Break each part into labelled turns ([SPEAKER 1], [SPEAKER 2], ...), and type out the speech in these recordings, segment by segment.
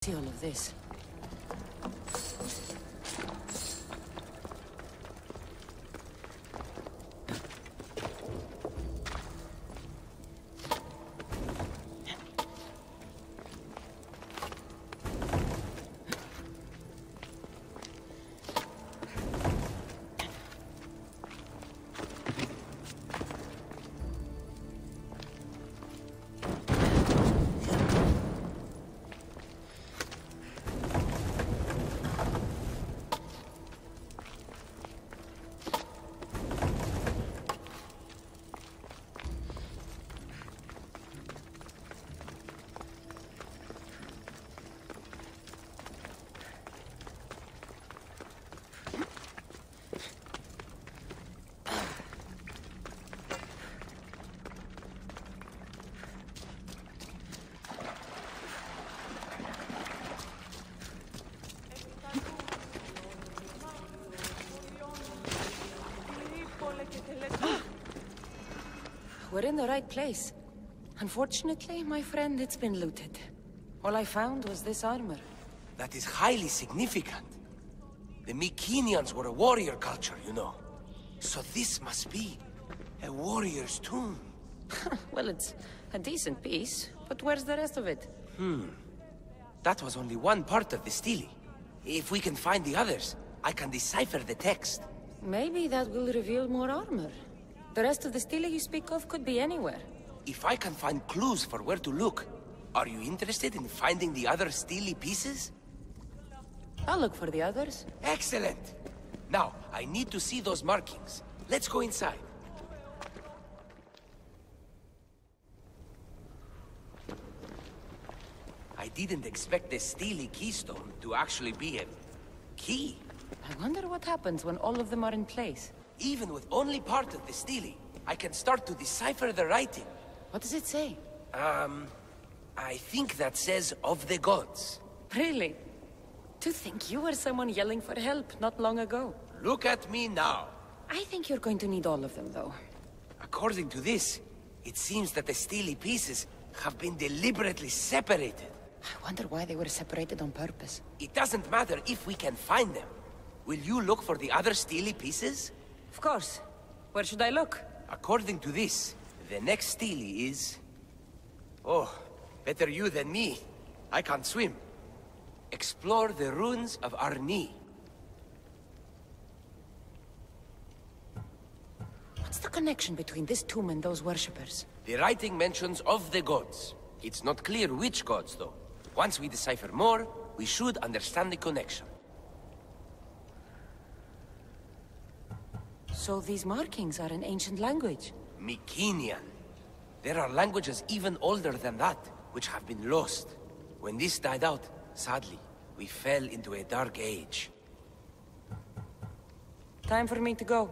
[SPEAKER 1] See all of this. We're in the right place. Unfortunately, my friend, it's been looted. All I found was this armor.
[SPEAKER 2] That is highly significant. The Mycenaeans were a warrior culture, you know. So this must be a warrior's tomb.
[SPEAKER 1] Well, it's a decent piece, but where's the rest of it?
[SPEAKER 2] That was only one part of the stele. If we can find the others, I can decipher the text.
[SPEAKER 1] Maybe that will reveal more armor. The rest of the stele you speak of could be anywhere.
[SPEAKER 2] If I can find clues for where to look, are you interested in finding the other stele pieces?
[SPEAKER 1] I'll look for the others.
[SPEAKER 2] Excellent! Now, I need to see those markings. Let's go inside. I didn't expect the stele keystone to actually be a key.
[SPEAKER 1] I wonder what happens when all of them are in place.
[SPEAKER 2] Even with only part of the stele, I can start to decipher the writing.
[SPEAKER 1] What does it say?
[SPEAKER 2] I think that says of the gods.
[SPEAKER 1] Really? To think you were someone yelling for help not long ago.
[SPEAKER 2] Look at me now.
[SPEAKER 1] I think you're going to need all of them, though.
[SPEAKER 2] According to this, it seems that the stele pieces have been deliberately separated.
[SPEAKER 1] I wonder why they were separated on purpose.
[SPEAKER 2] It doesn't matter if we can find them. Will you look for the other stele pieces?
[SPEAKER 1] Of course. Where should I look?
[SPEAKER 2] According to this, the next stele is... Oh, better you than me. I can't swim. Explore the ruins of Arni.
[SPEAKER 1] What's the connection between this tomb and those worshippers?
[SPEAKER 2] The writing mentions of the gods. It's not clear which gods, though. Once we decipher more, we should understand the connection.
[SPEAKER 1] So these markings are in ancient language?
[SPEAKER 2] Mycenaean. There are languages even older than that, which have been lost. When this died out, sadly, we fell into a dark age.
[SPEAKER 1] Time for me to go.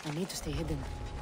[SPEAKER 1] I need to stay hidden.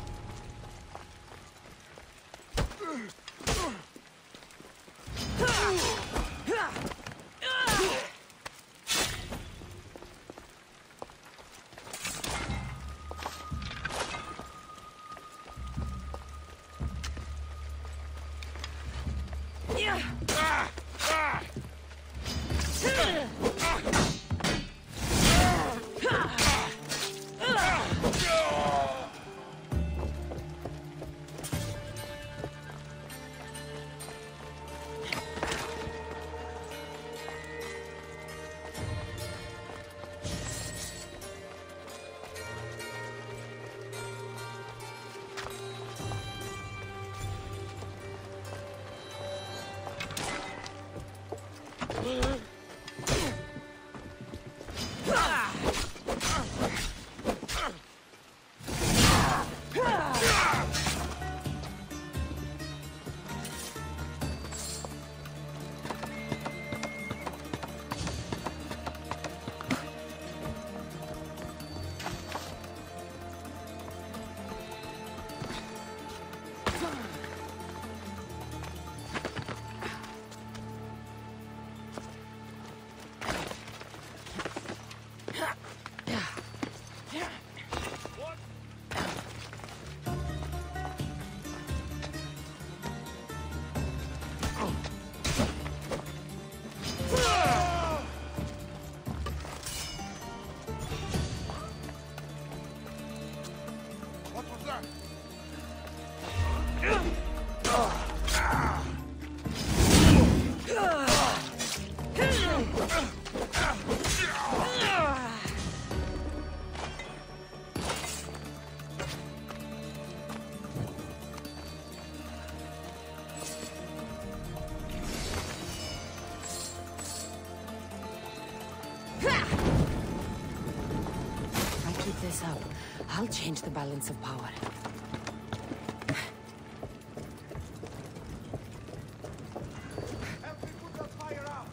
[SPEAKER 1] This up, I'll change the balance of power.
[SPEAKER 3] Help me put the fire out!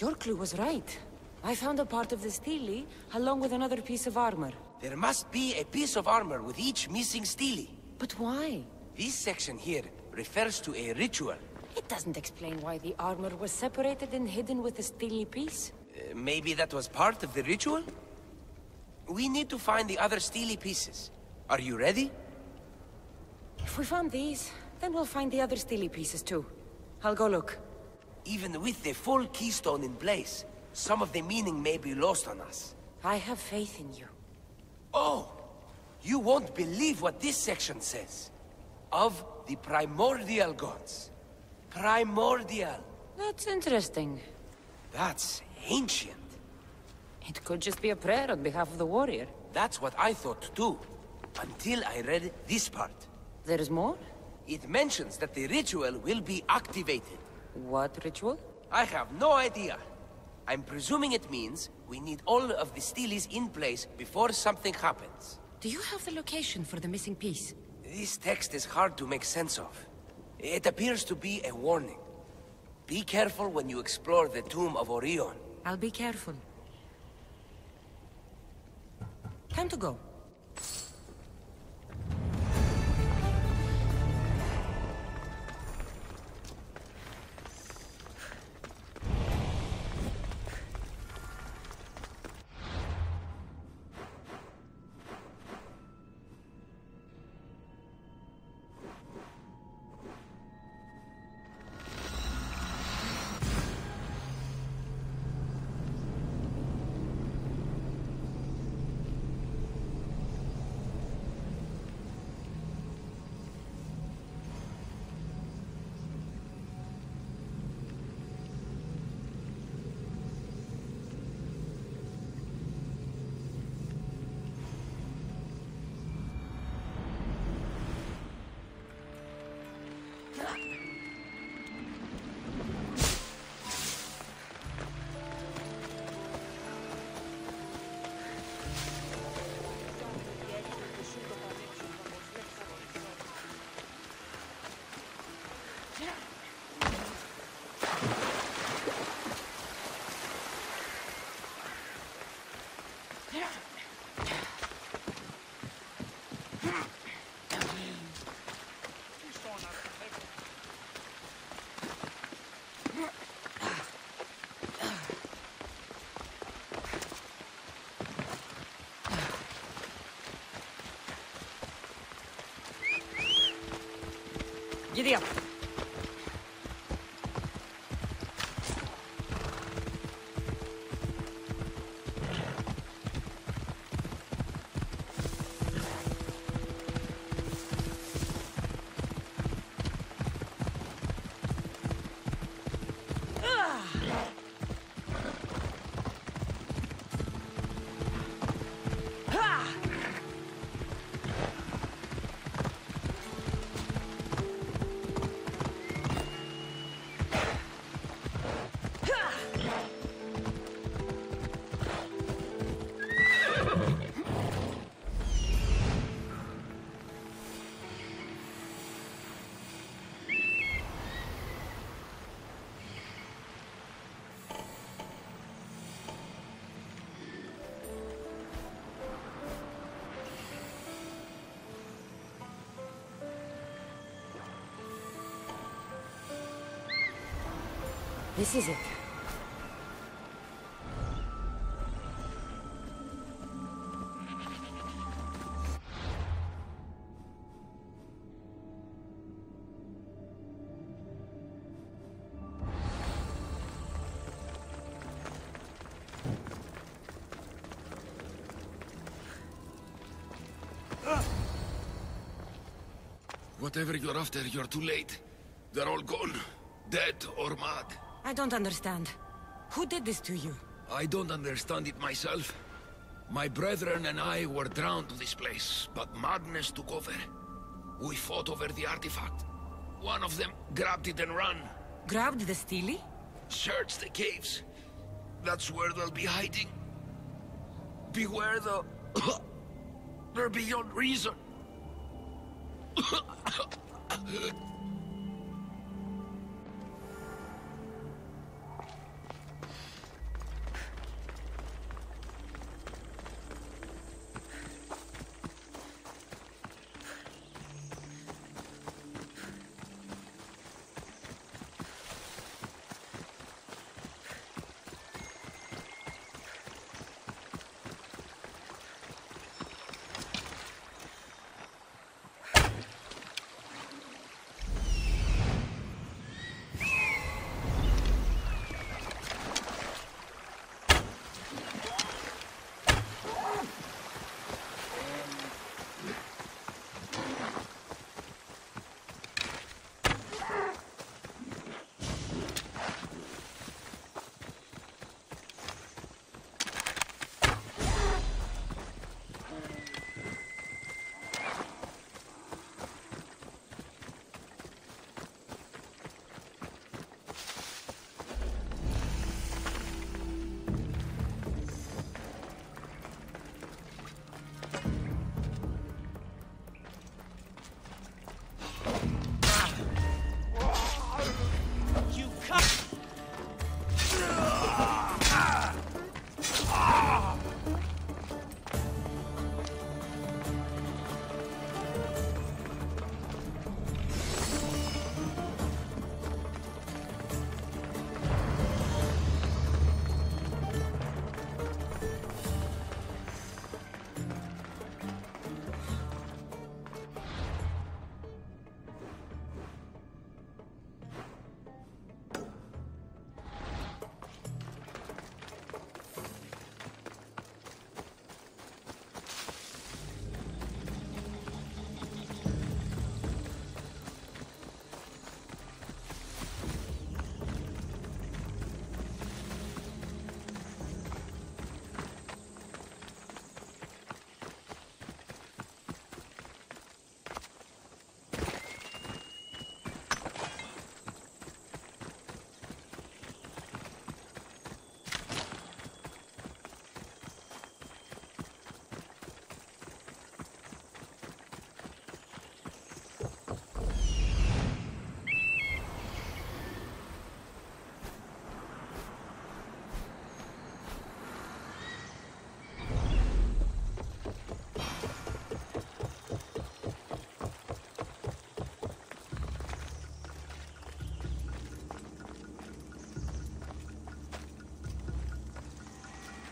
[SPEAKER 1] Your clue was right. I found a part of the stele, along with another piece of armor.
[SPEAKER 2] There must be a piece of armor with each missing stele.
[SPEAKER 1] But why?
[SPEAKER 2] This section here refers to a ritual.
[SPEAKER 1] It doesn't explain why the armor was separated and hidden with the stele piece.
[SPEAKER 2] Maybe that was part of the ritual? We need to find the other stele pieces. Are you ready?
[SPEAKER 1] If we found these, then we'll find the other stele pieces too. I'll go look.
[SPEAKER 2] Even with the full keystone in place, some of the meaning may be lost on us.
[SPEAKER 1] I have faith in you.
[SPEAKER 2] Oh! You won't believe what this section says. Of the primordial gods. Primordial.
[SPEAKER 1] That's interesting.
[SPEAKER 2] That's ancient.
[SPEAKER 1] It could just be a prayer on behalf of the warrior.
[SPEAKER 2] That's what I thought too. Until I read this part.
[SPEAKER 1] There's more?
[SPEAKER 2] It mentions that the ritual will be activated.
[SPEAKER 1] What ritual?
[SPEAKER 2] I have no idea. I'm presuming it means we need all of the steles in place before something happens.
[SPEAKER 1] Do you have the location for the missing piece?
[SPEAKER 2] This text is hard to make sense of. It appears to be a warning. Be careful when you explore the tomb of Orion.
[SPEAKER 1] I'll be careful. Time to go. Giddy up. This is it.
[SPEAKER 3] Whatever you're after, you're too late. They're all gone. Dead or mad.
[SPEAKER 1] I don't understand. Who did this to you?
[SPEAKER 3] I don't understand it myself. My brethren and I were drawn to this place, but madness took over. We fought over the artifact. One of them grabbed it and ran.
[SPEAKER 1] Grabbed the stele?
[SPEAKER 3] Search the caves. That's where they'll be hiding. Beware the... They're beyond reason.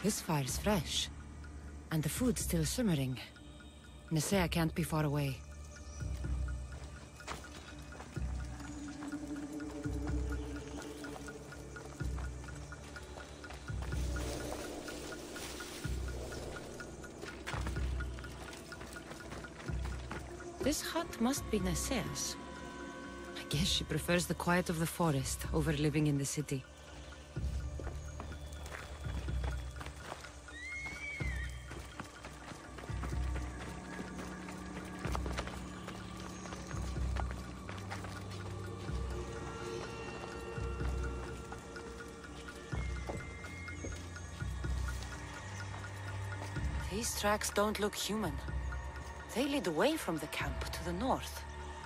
[SPEAKER 1] This fire's fresh. And the food's still simmering. Nisea can't be far away. This hut must be Nisea's. I guess she prefers the quiet of the forest over living in the city. These tracks don't look human. They lead away from the camp to the north.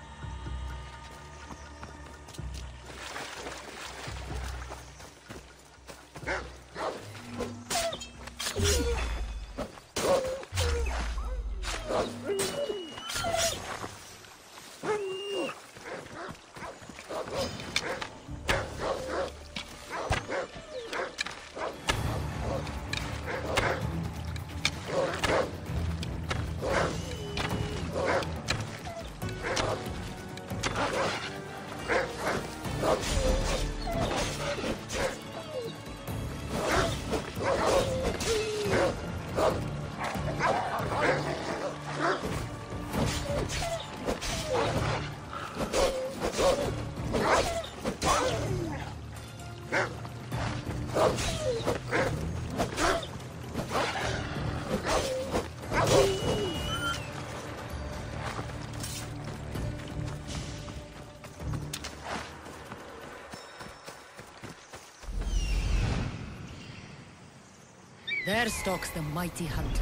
[SPEAKER 1] There stalks the mighty hunter.